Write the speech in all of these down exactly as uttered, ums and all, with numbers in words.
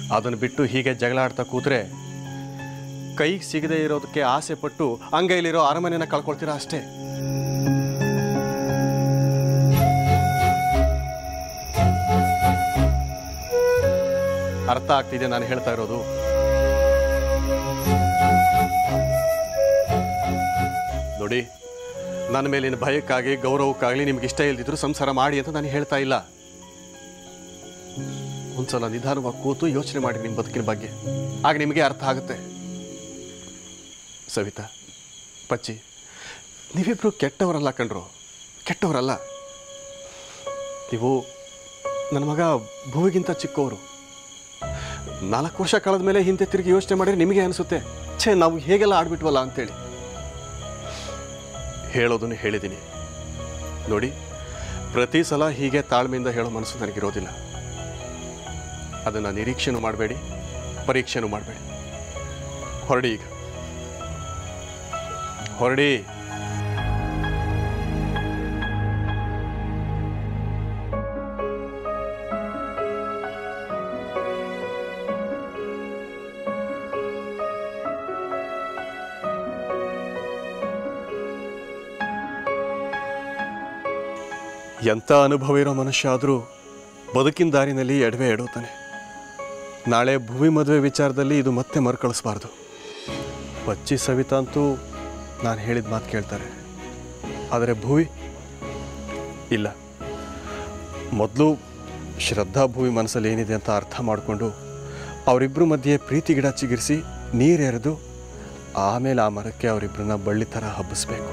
ಅದನ್ನು ಬಿಟ್ಟು ಹೀಗೆ ಜಗಳ ಆಡ್ತಾ ಕೂತ್ರೆ ಕೈಗೆ ಸಿಗದೆ ಇರೋದಕ್ಕೆ ಆಸೆ ಪಟ್ಟು ಅಂಗೈಲಿರೋ ಅರಮನೆನ ಕಳ್ಕೊಳ್ತೀರಾ ಅಷ್ಟೇ. ಅರ್ಥ ಆಗ್ತಿದೆ ನಾನು ಹೇಳ್ತಾ ಇರೋದು? ನೋಡಿ, ನನ್ನ ಮೇಲಿನ ಭಯಕ್ಕಾಗಿ ಗೌರವಕ್ಕಾಗಲಿ ನಿಮ್ಗೆ ಇಷ್ಟ ಇಲ್ದಿದ್ರು ಸಂಸಾರ ಮಾಡಿ ಅಂತ ನಾನು ಹೇಳ್ತಾ ಇಲ್ಲ. ಒಂದ್ಸಲ ನಿಧಾನವಾಗಿ ಕೂತು ಯೋಚನೆ ಮಾಡಿ ನಿಮ್ಮ ಬದುಕಿನ ಬಗ್ಗೆ, ಆಗ ನಿಮಗೆ ಅರ್ಥ ಆಗುತ್ತೆ. ಸವಿತಾ, ಪಚ್ಚಿ, ನೀವಿಬ್ರು ಕೆಟ್ಟವರಲ್ಲ ಕಣ್ರು, ಕೆಟ್ಟವರಲ್ಲ. ನೀವು ನನ್ನ ಮಗ ಭೂವಿಗಿಂತ ಚಿಕ್ಕವರು. ನಾಲ್ಕು ವರ್ಷ ಕಳೆದ ಮೇಲೆ ಹಿಂದೆ ತಿರುಗಿ ಯೋಚನೆ ಮಾಡಿದ್ರೆ ನಿಮಗೆ ಅನಿಸುತ್ತೆ, ಛೇ ನಾವು ಹೇಗೆಲ್ಲ ಆಡ್ಬಿಟ್ವಲ್ಲ ಅಂತೇಳಿ. ಹೇಳೋದನ್ನು ಹೇಳಿದ್ದೀನಿ ನೋಡಿ, ಪ್ರತಿ ಸಲ ಹೀಗೆ ತಾಳ್ಮೆಯಿಂದ ಹೇಳೋ ಮನಸ್ಸು ನನಗಿರೋದಿಲ್ಲ. ಅದನ್ನು ನಿರೀಕ್ಷೆನೂ ಮಾಡಬೇಡಿ, ಪರೀಕ್ಷೆನೂ ಮಾಡಬೇಡಿ. ಹೊರಡಿ, ಈಗ ಹೊರಡಿ. ಎಂಥ ಅನುಭವ ಇರೋ ಮನುಷ್ಯ ಆದರೂ ಬದುಕಿನ ದಾರಿನಲ್ಲಿ ಎಡವೆ ಎಡುತ್ತಾನೆ. ನಾಳೆ ಭೂಮಿ ಮದುವೆ ವಿಚಾರದಲ್ಲಿ ಇದು ಮತ್ತೆ ಮರುಕಳಿಸಬಾರ್ದು. ಪಚ್ಚಿ ಸವಿತಾ ಅಂತೂ ನಾನು ಹೇಳಿದ ಮಾತು ಕೇಳ್ತಾರೆ, ಆದರೆ ಭೂವಿ ಇಲ್ಲ. ಮೊದಲು ಶ್ರದ್ಧಾ ಭೂವಿ ಮನಸ್ಸಲ್ಲಿ ಏನಿದೆ ಅಂತ ಅರ್ಥ ಮಾಡಿಕೊಂಡು ಅವರಿಬ್ಬರ ಮಧ್ಯೆ ಪ್ರೀತಿ ಗಿಡ ಚಿಗಿರಿಸಿ ನೀರೆರೆದು ಆಮೇಲೆ ಆ ಮರಕ್ಕೆ ಅವರಿಬ್ಬರನ್ನ ಬಳ್ಳಿ ಥರ ಹಬ್ಬಿಸ್ಬೇಕು.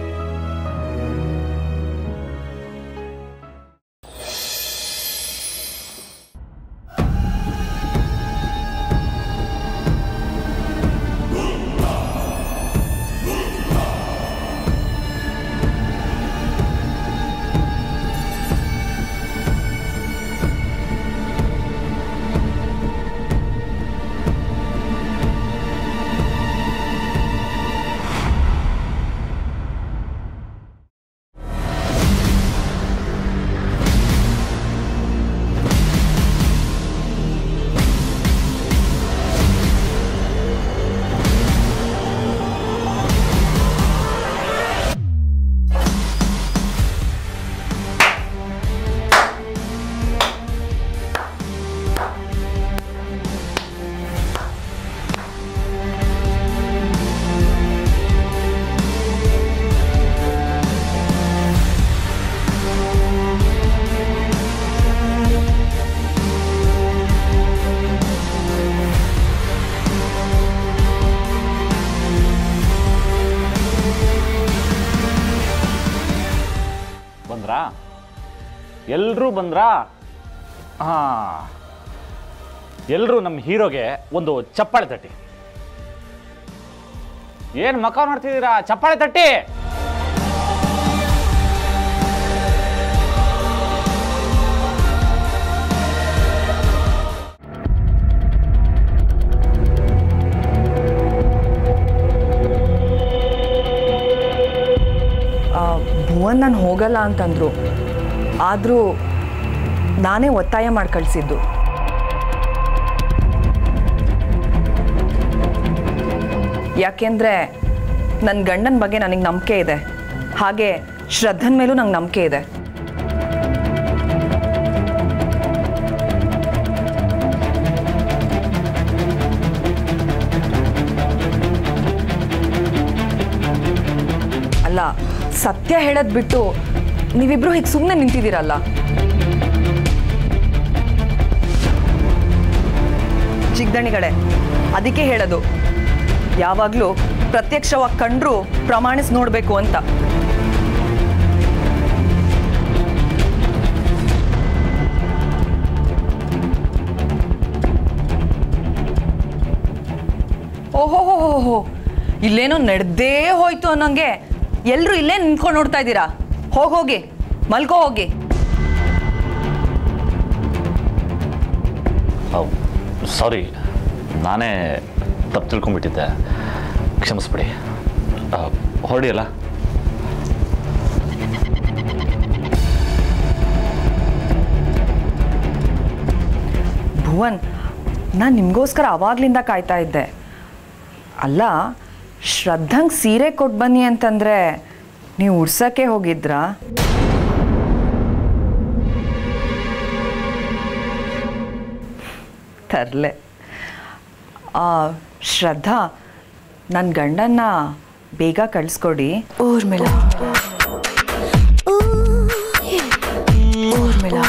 ಎಲ್ಲರೂ ಬಂದ್ರಾ? ಹಾಂ, ಎಲ್ಲರೂ ನಮ್ಮ ಹೀರೋಗೆ ಒಂದು ಚಪ್ಪಾಳೆ ತಟ್ಟಿ. ಏನು ಮಕ ಮಾಡ್ತಿದ್ದೀರಾ? ಚಪ್ಪಾಳೆ ತಟ್ಟಿ. ಭುವನ್ ನಾನು ಹೋಗಲ್ಲ ಅಂತಂದ್ರು, ಆದರೂ ನಾನೇ ಒತ್ತಾಯ ಮಾಡಿ ಕಳಿಸಿದ್ದು. ಯಾಕೆಂದರೆ ನನ್ನ ಗಂಡನ ಬಗ್ಗೆ ನನಗೆ ನಂಬಿಕೆ ಇದೆ, ಹಾಗೆ ಶ್ರದ್ಧನ ಮೇಲೂ ನಂಗೆ ನಂಬಿಕೆ ಇದೆ. ಅಲ್ಲ, ಸತ್ಯ ಹೇಳೋದು ಬಿಟ್ಟು ನೀವಿಬ್ರು ಹೀಗೆ ಸುಮ್ಮನೆ ನಿಂತಿದ್ದೀರಲ್ಲ. ಚಿಕ್ಕದಣಿಗಳೇ, ಅದಕ್ಕೆ ಹೇಳೋದು, ಯಾವಾಗಲೂ ಪ್ರತ್ಯಕ್ಷವಾಗಿ ಕಂಡ್ರೂ ಪ್ರಮಾಣಿಸಿ ನೋಡಬೇಕು ಅಂತ. ಓಹೋ ಹೋ ಹೋ, ಇಲ್ಲೇನೋ ನಡೆದೇ ಹೋಯ್ತು ಅನ್ನೋಂಗೆ ಎಲ್ಲರೂ ಇಲ್ಲೇ ನಿಂತ್ಕೊಂಡು ನೋಡ್ತಾ ಇದ್ದೀರಾ? ಹೋಗಿ ಹೋಗಿ ಮಲ್ಕೋ ಹೋಗಿ. ಸಾರಿ, ನಾನೇ ತಪ್ಪು ತಿಳ್ಕೊಂಡ್ಬಿಟ್ಟಿದ್ದೆ, ಕ್ಷಮಿಸ್ಬಿಡಿ. ಹೊರಡಿಯಲ್ಲ. ಭುವನ್, ನಾನು ನಿಮಗೋಸ್ಕರ ಅವಾಗ್ಲಿಂದ ಕಾಯ್ತಾ ಇದ್ದೆ. ಅಲ್ಲ, ಶ್ರದ್ಧಂಗೆ ಸೀರೆ ಕೊಟ್ಟು ಬನ್ನಿ ಅಂತಂದರೆ ನೀವು ಉಡ್ಸೋಕ್ಕೆ ಹೋಗಿದ್ರಾ? ತರಲೆ. ಶ್ರದ್ಧಾ, ನನ್ನ ಗಂಡನ್ನ ಬೇಗ ಕಳಿಸ್ಕೊಡಿ. ಊರ್ಮಿಳಾ ಊರ್ಮಿಳಾ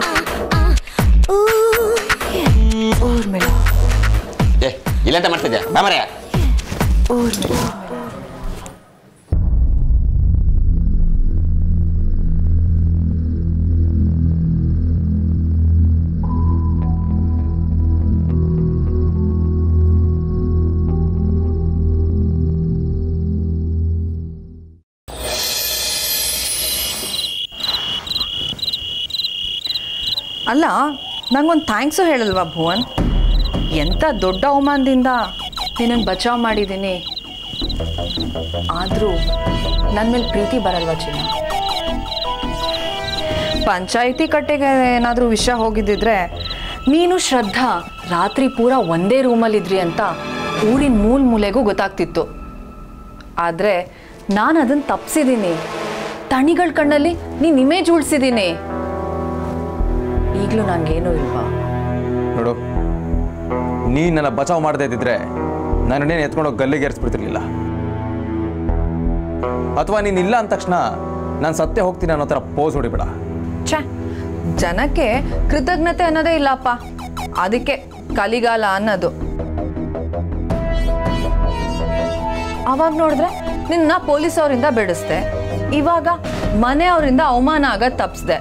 ಊರ್ಮಿಳಾ ಏ ಇಲ್ಲಂತ ಮಾಡ್ತಿದ್ಯಾ ಬಾಮರೆ? ಊರ್ಮಿಳಾ ಅಲ್ಲ, ನಂಗೊಂದು ಥ್ಯಾಂಕ್ಸು ಹೇಳಲ್ವಾ ಭುವನ್? ಎಂಥ ದೊಡ್ಡ ಅವಮಾನದಿಂದ ನಿನ್ನನ್ನು ಬಚಾವ್ ಮಾಡಿದ್ದೀನಿ. ಆದರೂ ನನ್ನ ಮೇಲೆ ಪ್ರೀತಿ ಬರಲ್ವಾ ಚಿನ್ನ? ಪಂಚಾಯಿತಿ ಕಟ್ಟೆಗೆ ಏನಾದರೂ ವಿಷಯ ಹೋಗಿದ್ದಿದ್ರೆ ನೀನು ಶ್ರದ್ಧಾ ರಾತ್ರಿ ಪೂರ ಒಂದೇ ರೂಮಲ್ಲಿದ್ರಿ ಅಂತ ಊರಿನ ಮೂಲ ಮೂಲೆಗೂ ಗೊತ್ತಾಗ್ತಿತ್ತು. ಆದರೆ ನಾನು ಅದನ್ನು ತಪ್ಪಿಸಿದ್ದೀನಿ. ತಣಿಗಳ ಕಣ್ಣಲ್ಲಿ ನೀನು ಇಮೇಜ್ ಉಳಿಸಿದ್ದೀನಿ. ಈಗಲೂ ನನಗೇನೂ ಇಲ್ವಾ? ನೋಡು, ನೀನು ನನ್ನ ಬಚಾವ್ ಮಾಡದೇ ಇದ್ದಿದ್ರೆ ನಾನನ್ನೇನು ಎತ್ಕೊಂಡೋಗಿ ಗಲ್ಲಿಗೆ ಏರಿಸ್ಬಿಡ್ತಿರ್ಲಿಲ್ಲ. ಅಥವಾ ನೀನು ಇಲ್ಲ ಅಂದ ತಕ್ಷಣ ನಾನು ಸತ್ಯ ಹೋಗ್ತೀನಿ ಅನ್ನೋ ಥರ ಪೋಸ್ ಹೊಡಿಬೇಡ. ಛೇ, ಜನಕ್ಕೆ ಕೃತಜ್ಞತೆ ಅನ್ನೋದೇ ಇಲ್ಲಪ್ಪ. ಅದಕ್ಕೆ ಕಲಿಗಾಲ ಅನ್ನೋದು. ಅವಾಗ ನೋಡಿದ್ರೆ ನಿನ್ನ ಪೊಲೀಸ್ ಅವರಿಂದ ಬಿಡಿಸ್ದೆ, ಇವಾಗ ಮನೆಯವರಿಂದ ಅವಮಾನ ಆಗೋದು ತಪ್ಪಿಸ್ದೆ.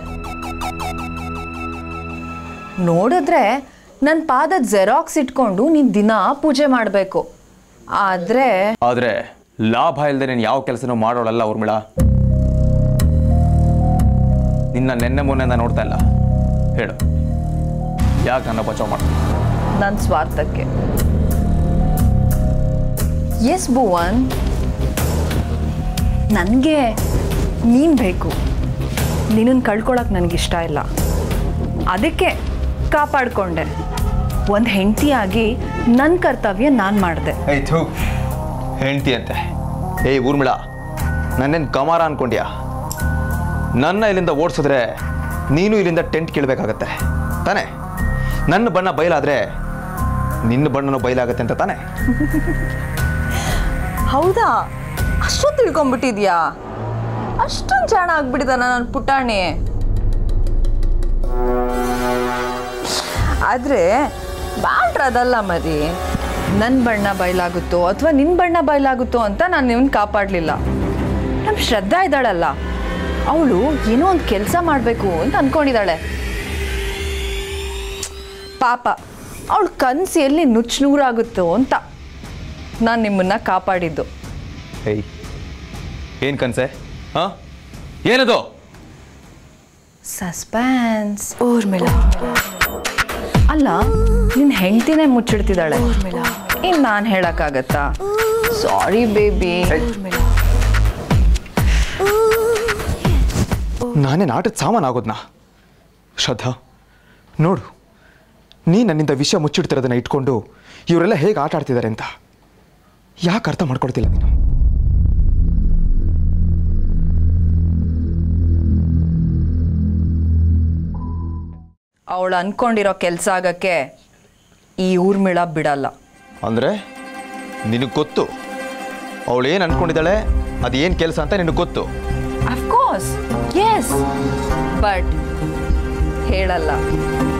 ನೋಡಿದ್ರೆ ನನ್ನ ಪಾದದ ಜೆರಾಕ್ಸ್ ಇಟ್ಕೊಂಡು ನೀನು ದಿನ ಪೂಜೆ ಮಾಡಬೇಕು. ಆದರೆ ಆದರೆ ಲಾಭ ಇಲ್ಲದೆ ನೀನು ಯಾವ ಕೆಲಸನೂ ಮಾಡೋಳಲ್ಲ ಊರ್ಮಿಳಾ. ನಿನ್ನ ನೆನ್ನೆ ಮೊನ್ನೆ ನಾನು ನೋಡ್ತಾ ಇಲ್ಲ. ಹೇಳು, ಯಾಕೆ ನನ್ನ ಬಚಾವ್ ಮಾಡ? ನನ್ನ ಸ್ವಾರ್ಥಕ್ಕೆ. ಎಸ್ ಭುವನ್, ನನಗೆ ನೀನು ಬೇಕು. ನಿನ್ನನ್ನು ಕಳ್ಕೊಳಕ್ಕೆ ನನಗಿಷ್ಟ ಇಲ್ಲ. ಅದಕ್ಕೆ ಕಾಪಾಡಿಕೊಂಡೆ. ಒಂದು ಹೆಂಡತಿಯಾಗಿ ನನ್ನ ಕರ್ತವ್ಯ ನಾನು ಮಾಡಿದೆ. ಆಯ್ತು, ಹೆಂಡ್ತಿ ಅಂತೆ. ಏಯ್ ಊರ್ಮಿಳಾ, ನನ್ನೇನು ಕಮಾರ ಅನ್ಕೊಂಡ್ಯಾ? ನನ್ನ ಇಲ್ಲಿಂದ ಓಡಿಸಿದ್ರೆ ನೀನು ಇಲ್ಲಿಂದ ಟೆಂಟ್ ಕೀಳ್ಬೇಕಾಗತ್ತೆ ತಾನೇ? ನನ್ನ ಬಣ್ಣ ಬಯಲಾದರೆ ನಿನ್ನ ಬಣ್ಣನೂ ಬಯಲಾಗತ್ತೆ ಅಂತ ತಾನೇ? ಹೌದಾ? ಅಷ್ಟೊಂದು ತಿಳ್ಕೊಂಬಿಟ್ಟಿದ್ಯಾ? ಅಷ್ಟೊಂದು ಜಾಣ ಆಗ್ಬಿಟ್ಟಿದಾನ ನನ್ನ ಪುಟಾಣಿ? ಆದರೆ ಬ್ಯಾಟ್ರ್ ಅದಲ್ಲ ಮರಿ. ನನ್ನ ಬಣ್ಣ ಬಯಲಾಗುತ್ತೋ ಅಥವಾ ನಿನ್ನ ಬಣ್ಣ ಬಯಲಾಗುತ್ತೋ ಅಂತ ನಾನು ನಿಮ್ಮನ್ನು ಕಾಪಾಡಲಿಲ್ಲ. ನಮ್ಮ ಶ್ರದ್ಧಾ ಇದ್ದಾಳಲ್ಲ, ಅವಳು ಏನೋ ಒಂದು ಕೆಲಸ ಮಾಡಬೇಕು ಅಂತ ಅಂದ್ಕೊಂಡಿದ್ದಾಳೆ. ಪಾಪ, ಅವಳು ಕನಸು ಎಲ್ಲಿ ನುಚ್ಚು ನೂರಾಗುತ್ತೋ ಅಂತ ನಾನು ನಿಮ್ಮನ್ನು ಕಾಪಾಡಿದ್ದು. ಏಯ್, ಏನು ಕನಸೆ? ಹಾಂ, ಏನದು? ಸಸ್ಪೆನ್ಸ್. ಊರ್ಮಿಳಾ ಅಲ್ಲ, ನಿನ್ನ ಹೆಂಡ್ತಿನೇ ಮುಚ್ಚಿಡ್ತಿದ್ದಾಳೆ. ಊರ್ಮಿಳಾ ಇನ್ನು ನಾನು ಹೇಳಕ್ಕಾಗತ್ತಾ? Sorry baby. ಊರ್ಮಿಳಾ ನಾನೇ ನಾಟದ ಸಾಮಾನು ಆಗೋದ್ನಾ? ಶ್ರದ್ಧಾ, ನೋಡು, ನೀ ನನ್ನಿಂದ ವಿಷಯ ಮುಚ್ಚಿಡ್ತಿರೋದನ್ನ ಇಟ್ಕೊಂಡು ಇವರೆಲ್ಲ ಹೇಗೆ ಆಟ ಆಡ್ತಿದ್ದಾರೆ ಅಂತ ಯಾಕೆ ಅರ್ಥ ಮಾಡ್ಕೊಳ್ತಿಲ್ಲ ನೀನು? ಅವಳು ಅನ್ಕೊಂಡಿರೋ ಕೆಲಸ ಆಗಕ್ಕೆ ಈ ಊರ್ಮಿಳ ಬಿಡಲ್ಲ. ಅಂದರೆ ನಿನಗೆ ಗೊತ್ತು ಅವಳು ಏನು ಅನ್ಕೊಂಡಿದ್ದಾಳೆ, ಅದು ಏನು ಕೆಲಸ ಅಂತ ನಿನಗೆ ಗೊತ್ತು? ಅಫ್ಕೋರ್ಸ್, ಎಸ್, ಬಟ್ ಹೇಳಲ್ಲ.